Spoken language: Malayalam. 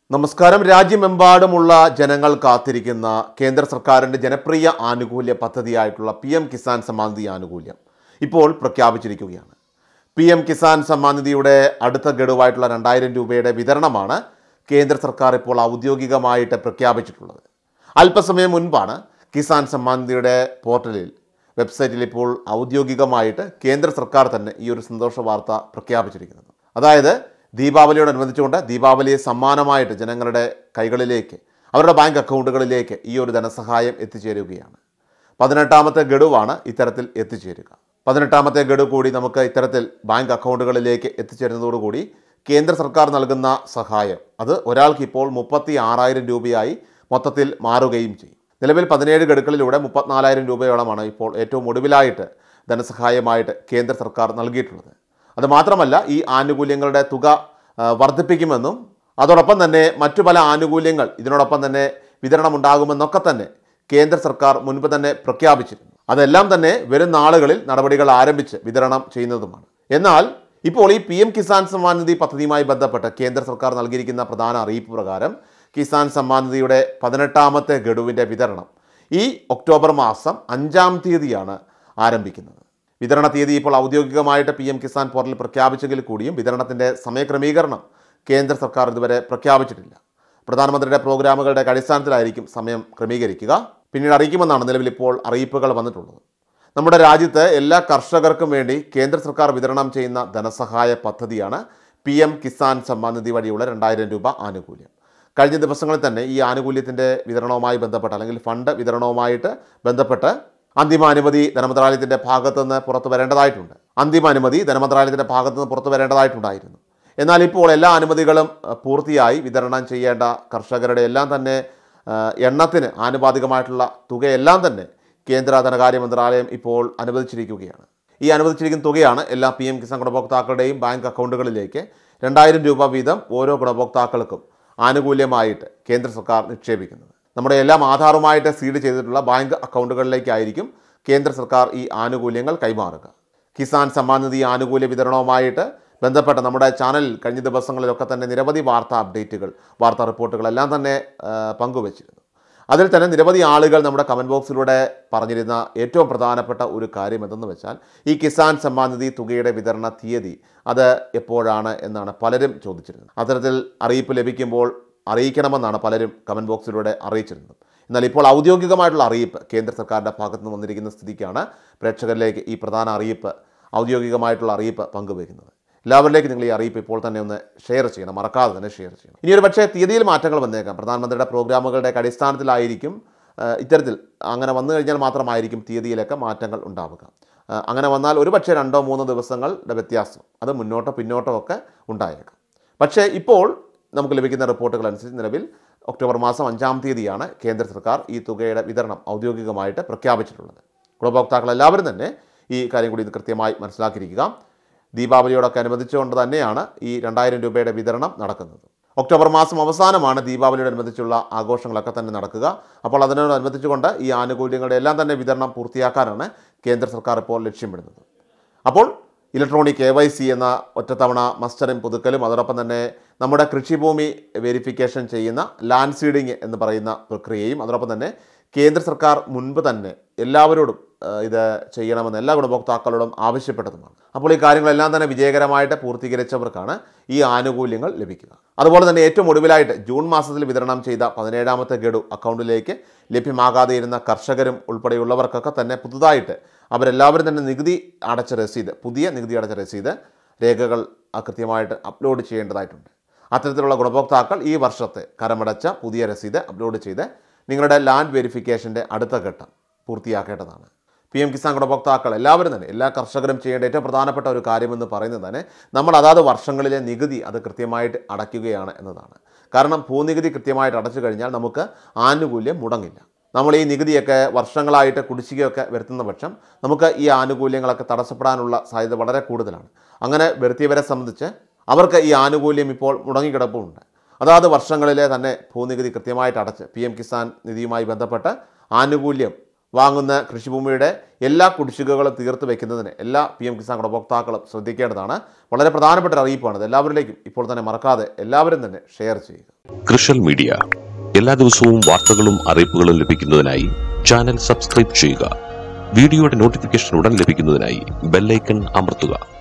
നമസ്കാരം. രാജ്യമെമ്പാടുമുള്ള ജനങ്ങൾ കാത്തിരിക്കുന്ന കേന്ദ്ര സർക്കാരിൻ്റെ ജനപ്രിയ ആനുകൂല്യ പദ്ധതിയായിട്ടുള്ള PM കിസാൻ സമ്മാൻ നിധി ആനുകൂല്യം ഇപ്പോൾ പ്രഖ്യാപിച്ചിരിക്കുകയാണ്. PM കിസാൻ സമ്മാൻ നിധിയുടെ അടുത്ത ഗഡുവായിട്ടുള്ള 2000 രൂപയുടെ വിതരണമാണ് കേന്ദ്ര സർക്കാർ ഇപ്പോൾ ഔദ്യോഗികമായിട്ട് പ്രഖ്യാപിച്ചിട്ടുള്ളത്. അല്പസമയം മുൻപാണ് കിസാൻ സമ്മാൻ നിധിയുടെ പോർട്ടലിൽ വെബ്സൈറ്റിൽ ഇപ്പോൾ ഔദ്യോഗികമായിട്ട് കേന്ദ്ര സർക്കാർ തന്നെ ഈ ഒരു സന്തോഷ വാർത്ത പ്രഖ്യാപിച്ചിരിക്കുന്നത്. അതായത് ദീപാവലിയോടനുബന്ധിച്ചുകൊണ്ട് ദീപാവലിയെ സമ്മാനമായിട്ട് ജനങ്ങളുടെ കൈകളിലേക്ക്, അവരുടെ ബാങ്ക് അക്കൗണ്ടുകളിലേക്ക് ഈ ഒരു ധനസഹായം എത്തിച്ചേരുകയാണ്. 18ാമത്തെ ഗഡുവാണ് ഇത്തരത്തിൽ എത്തിച്ചേരുക. 18ാമത്തെ ഗഡു കൂടി നമുക്ക് ഇത്തരത്തിൽ ബാങ്ക് അക്കൗണ്ടുകളിലേക്ക് എത്തിച്ചേരുന്നതോടുകൂടി കേന്ദ്ര സർക്കാർ നൽകുന്ന സഹായം അത് ഒരാൾക്ക് ഇപ്പോൾ 36,000 രൂപയായി മൊത്തത്തിൽ മാറുകയും ചെയ്യും. നിലവിൽ 17 ഗഡുക്കളിലൂടെ 34,000 രൂപയോളമാണ് ഇപ്പോൾ ഏറ്റവും ഒടുവിലായിട്ട് ധനസഹായമായിട്ട് കേന്ദ്ര സർക്കാർ നൽകിയിട്ടുള്ളത്. അതുമാത്രമല്ല, ഈ ആനുകൂല്യങ്ങളുടെ തുക വർദ്ധിപ്പിക്കുമെന്നും അതോടൊപ്പം തന്നെ മറ്റു പല ആനുകൂല്യങ്ങൾ ഇതിനോടൊപ്പം തന്നെ വിതരണമുണ്ടാകുമെന്നൊക്കെ തന്നെ കേന്ദ്ര സർക്കാർ മുൻപ് തന്നെ പ്രഖ്യാപിച്ചിരുന്നു. അതെല്ലാം തന്നെ വരും നാളുകളിൽ നടപടികൾ ആരംഭിച്ച് വിതരണം ചെയ്യുന്നതുമാണ്. എന്നാൽ ഇപ്പോൾ ഈ PM കിസാൻ സമ്മാൻ നിധി പദ്ധതിയുമായി ബന്ധപ്പെട്ട് കേന്ദ്ര സർക്കാർ നൽകിയിരിക്കുന്ന പ്രധാന അറിയിപ്പ് പ്രകാരം കിസാൻ സമ്മാൻ നിധിയുടെ 18ാമത്തെ ഗഡുവിൻ്റെ വിതരണം ഈ ഒക്ടോബർ മാസം 5-ാം തീയതിയാണ് ആരംഭിക്കുന്നത്. വിതരണ തീയതി ഇപ്പോൾ ഔദ്യോഗികമായിട്ട് PM കിസാൻ പോർട്ടലിൽ പ്രഖ്യാപിച്ചെങ്കിൽ കൂടിയും വിതരണത്തിൻ്റെ സമയക്രമീകരണം കേന്ദ്ര സർക്കാർ ഇതുവരെ പ്രഖ്യാപിച്ചിട്ടില്ല. പ്രധാനമന്ത്രിയുടെ പ്രോഗ്രാമുകളുടെ അടിസ്ഥാനത്തിലായിരിക്കും സമയം ക്രമീകരിക്കുക. പിന്നീട് അറിയിക്കുമെന്നാണ് നിലവിൽ ഇപ്പോൾ അറിയിപ്പുകൾ വന്നിട്ടുള്ളത്. നമ്മുടെ രാജ്യത്ത് എല്ലാ കർഷകർക്കും വേണ്ടി കേന്ദ്ര സർക്കാർ വിതരണം ചെയ്യുന്ന ധനസഹായ പദ്ധതിയാണ് PM കിസാൻ സമ്മാൻ നിധി വഴിയുള്ള 2000 രൂപ ആനുകൂല്യം. കഴിഞ്ഞ ദിവസങ്ങളിൽ തന്നെ ഈ ആനുകൂല്യത്തിൻ്റെ വിതരണവുമായി ബന്ധപ്പെട്ട് അല്ലെങ്കിൽ ഫണ്ട് വിതരണവുമായിട്ട് ബന്ധപ്പെട്ട് അന്തിമ അനുമതി ധനമന്ത്രാലയത്തിൻ്റെ ഭാഗത്തുനിന്ന് പുറത്തു വരേണ്ടതായിട്ടുണ്ടായിരുന്നു. എന്നാൽ ഇപ്പോൾ എല്ലാ അനുമതികളും പൂർത്തിയായി വിതരണം ചെയ്യേണ്ട കർഷകരുടെ എല്ലാം തന്നെ എണ്ണത്തിന് ആനുപാതികമായിട്ടുള്ള തുകയെല്ലാം തന്നെ കേന്ദ്ര ധനകാര്യ മന്ത്രാലയം ഇപ്പോൾ അനുവദിച്ചിരിക്കുകയാണ്. ഈ അനുവദിച്ചിരിക്കുന്ന തുകയാണ് എല്ലാ PM കിസാൻ ഗുണഭോക്താക്കളുടെയും ബാങ്ക് അക്കൗണ്ടുകളിലേക്ക് 2000 രൂപ വീതം ഓരോ ഗുണഭോക്താക്കൾക്കും ആനുകൂല്യമായിട്ട് കേന്ദ്ര സർക്കാർ നിക്ഷേപിക്കുന്നത്. നമ്മുടെ എല്ലാം ആധാറുമായിട്ട് സീഡ് ചെയ്തിട്ടുള്ള ബാങ്ക് അക്കൗണ്ടുകളിലേക്കായിരിക്കും കേന്ദ്ര സർക്കാർ ഈ ആനുകൂല്യങ്ങൾ കൈമാറുക. കിസാൻ സമ്മാൻ നിധി ആനുകൂല്യ വിതരണവുമായിട്ട് ബന്ധപ്പെട്ട നമ്മുടെ ചാനലിൽ കഴിഞ്ഞ ദിവസങ്ങളിലൊക്കെ തന്നെ നിരവധി വാർത്താ റിപ്പോർട്ടുകളെല്ലാം തന്നെ പങ്കുവച്ചിരുന്നു. അതിൽ തന്നെ നിരവധി ആളുകൾ നമ്മുടെ കമൻറ്റ് ബോക്സിലൂടെ പറഞ്ഞിരുന്ന ഏറ്റവും പ്രധാനപ്പെട്ട ഒരു കാര്യം എന്തെന്ന് വെച്ചാൽ ഈ കിസാൻ സമ്മാൻ നിധി തുകയുടെ വിതരണ തീയതി അത് എപ്പോഴാണ് എന്നാണ് പലരും ചോദിച്ചിരുന്നത്. അത്തരത്തിൽ അറിയിപ്പ് ലഭിക്കുമ്പോൾ അറിയിക്കണമെന്നാണ് പലരും കമൻറ്റ് ബോക്സിലൂടെ അറിയിച്ചിരുന്നത്. എന്നാൽ ഇപ്പോൾ ഔദ്യോഗികമായിട്ടുള്ള അറിയിപ്പ് കേന്ദ്ര സർക്കാരിൻ്റെ ഭാഗത്തു നിന്ന് വന്നിരിക്കുന്ന സ്ഥിതിക്കാണ് പ്രേക്ഷകരിലേക്ക് ഈ പ്രധാന അറിയിപ്പ്, ഔദ്യോഗികമായിട്ടുള്ള അറിയിപ്പ് പങ്കുവയ്ക്കുന്നത്. എല്ലാവരിലേക്ക് നിങ്ങൾ ഈ അറിയിപ്പ് ഇപ്പോൾ തന്നെ ഒന്ന് ഷെയർ ചെയ്യണം, മറക്കാതെ തന്നെ ഷെയർ ചെയ്യണം. ഇനിയൊരു പക്ഷേ തീയതിയിൽ മാറ്റങ്ങൾ വന്നേക്കാം. പ്രധാനമന്ത്രിയുടെ പ്രോഗ്രാമുകളുടെ അടിസ്ഥാനത്തിലായിരിക്കും ഇത്തരത്തിൽ അങ്ങനെ വന്നു കഴിഞ്ഞാൽ മാത്രമായിരിക്കും തീയതിയിലൊക്കെ മാറ്റങ്ങൾ ഉണ്ടാവുക. അങ്ങനെ വന്നാൽ ഒരു പക്ഷേ 2-3 ദിവസങ്ങളുടെ വ്യത്യാസം അത് മുന്നോട്ടോ പിന്നോട്ടോ ഒക്കെ ഉണ്ടായേക്കാം. പക്ഷേ ഇപ്പോൾ നമുക്ക് ലഭിക്കുന്ന റിപ്പോർട്ടുകൾ അനുസരിച്ച് നിലവിൽ ഒക്ടോബർ മാസം 5-ാം തീയതിയാണ് കേന്ദ്ര സർക്കാർ ഈ തുകയുടെ വിതരണം ഔദ്യോഗികമായിട്ട് പ്രഖ്യാപിച്ചിട്ടുള്ളത്. ഗുണഭോക്താക്കൾ എല്ലാവരും തന്നെ ഈ കാര്യം കൂടി ഇത് കൃത്യമായി മനസ്സിലാക്കിയിരിക്കുക. ദീപാവലിയോടൊക്കെ അനുബന്ധിച്ചുകൊണ്ട് തന്നെയാണ് ഈ 2000 രൂപയുടെ വിതരണം നടക്കുന്നത്. ഒക്ടോബർ മാസം അവസാനമാണ് ദീപാവലിയോടനുബന്ധിച്ചുള്ള ആഘോഷങ്ങളൊക്കെ തന്നെ നടക്കുക. അപ്പോൾ അതിനോടനുബന്ധിച്ചുകൊണ്ട് ഈ ആനുകൂല്യങ്ങളുടെ എല്ലാം തന്നെ വിതരണം പൂർത്തിയാക്കാനാണ് കേന്ദ്ര സർക്കാർ ഇപ്പോൾ ലക്ഷ്യമിടുന്നത്. അപ്പോൾ ഇലക്ട്രോണിക് KYC എന്ന ഒറ്റത്തവണ മസ്റ്ററും പുതുക്കലും അതോടൊപ്പം തന്നെ നമ്മുടെ കൃഷിഭൂമി വെരിഫിക്കേഷൻ ചെയ്യുന്ന ലാൻഡ് സീഡിങ് എന്ന് പറയുന്ന പ്രക്രിയയും അതോടൊപ്പം തന്നെ കേന്ദ്ര സർക്കാർ മുൻപ് തന്നെ എല്ലാവരോടും ഇത് ചെയ്യണമെന്ന് എല്ലാ ഗുണഭോക്താക്കളോടും ആവശ്യപ്പെട്ടതുമാണ്. അപ്പോൾ ഈ കാര്യങ്ങളെല്ലാം തന്നെ വിജയകരമായിട്ട് പൂർത്തീകരിച്ചവർക്കാണ് ഈ ആനുകൂല്യങ്ങൾ ലഭിക്കുക. അതുപോലെ തന്നെ ഏറ്റവും ഒടുവിലായിട്ട് ജൂൺ മാസത്തിൽ വിതരണം ചെയ്ത 17ാമത്തെ ഗഡു അക്കൗണ്ടിലേക്ക് ലഭ്യമാകാതെ ഇരുന്ന കർഷകരും ഉൾപ്പെടെയുള്ളവർക്കൊക്കെ തന്നെ പുതുതായിട്ട് അവരെല്ലാവരും തന്നെ പുതിയ നികുതി അടച്ച രസീത് രേഖകൾ കൃത്യമായിട്ട് അപ്ലോഡ് ചെയ്യേണ്ടതായിട്ടുണ്ട്. അത്തരത്തിലുള്ള ഗുണഭോക്താക്കൾ ഈ വർഷത്തെ കരമടച്ച പുതിയ രസീത് അപ്ലോഡ് ചെയ്ത് നിങ്ങളുടെ ലാൻഡ് വെരിഫിക്കേഷൻ്റെ അടുത്ത ഘട്ടം പൂർത്തിയാക്കേണ്ടതാണ്. PM കിസാൻ ഗുണഭോക്താക്കൾ എല്ലാവരും തന്നെ, എല്ലാ കർഷകരും ചെയ്യേണ്ട ഏറ്റവും പ്രധാനപ്പെട്ട ഒരു കാര്യമെന്ന് പറയുന്നത് തന്നെ നമ്മൾ അതാത് വർഷങ്ങളിലെ നികുതി അത് കൃത്യമായിട്ട് അടയ്ക്കുകയാണ് എന്നതാണ്. കാരണം ഭൂനികുതി കൃത്യമായിട്ട് അടച്ചു കഴിഞ്ഞാൽ നമുക്ക് ആനുകൂല്യം മുടങ്ങില്ല. നമ്മൾ ഈ നികുതിയൊക്കെ വർഷങ്ങളായിട്ട് കുടിശ്ശികയൊക്കെ വരുത്തുന്ന പക്ഷം നമുക്ക് ഈ ആനുകൂല്യങ്ങളൊക്കെ തടസ്സപ്പെടാനുള്ള സാധ്യത വളരെ കൂടുതലാണ്. അങ്ങനെ വരുത്തിയവരെ സംബന്ധിച്ച് അവർക്ക് ഈ ആനുകൂല്യം ഇപ്പോൾ മുടങ്ങിക്കിടപ്പുണ്ട്. അതാത് വർഷങ്ങളിലെ തന്നെ ഭൂനികുതി കൃത്യമായിട്ട് അടച്ച് PM കിസാൻ നിധിയുമായി ബന്ധപ്പെട്ട് ആനുകൂല്യം വാങ്ങുന്ന കൃഷിഭൂമിയുടെ എല്ലാ കുടിശ്ശികകളും തീർത്ത് വയ്ക്കുന്നതിന് എല്ലാ PM കിസാൻ ഗുണഭോക്താക്കളും ശ്രദ്ധിക്കേണ്ടതാണ്. വളരെ പ്രധാനപ്പെട്ട ഒരു അറിയിപ്പാണ്. എല്ലാവരിലേക്കും ഇപ്പോൾ തന്നെ മറക്കാതെ എല്ലാവരും തന്നെ ഷെയർ ചെയ്യുക. കൃഷൽ മീഡിയ എല്ലാ ദിവസവും വാർത്തകളും അറിയിപ്പുകളും ലഭിക്കുന്നതിനായി ചാനൽ സബ്സ്ക്രൈബ് ചെയ്യുക. വീഡിയോയുടെ നോട്ടിഫിക്കേഷൻ ഉടൻ ലഭിക്കുന്നതിനായി ബെൽ ഐക്കൺ അമർത്തുക.